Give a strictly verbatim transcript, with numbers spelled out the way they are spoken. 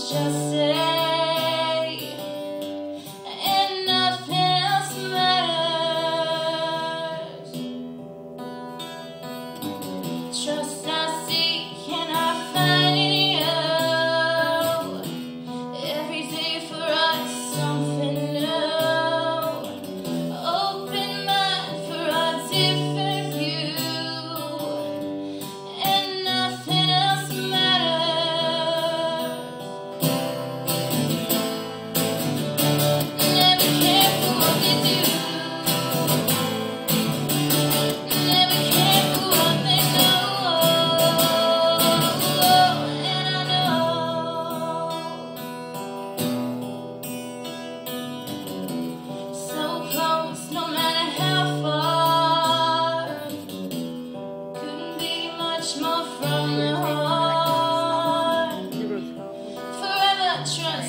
just say, and nothing else matters. Trust I seek and I find in you. Every day for us something new. Open mind for a different view, and nothing else matters. Never care for what they do. Never care for what they know. And I know so close, no matter how far. Couldn't be much more from the heart. Forever trust.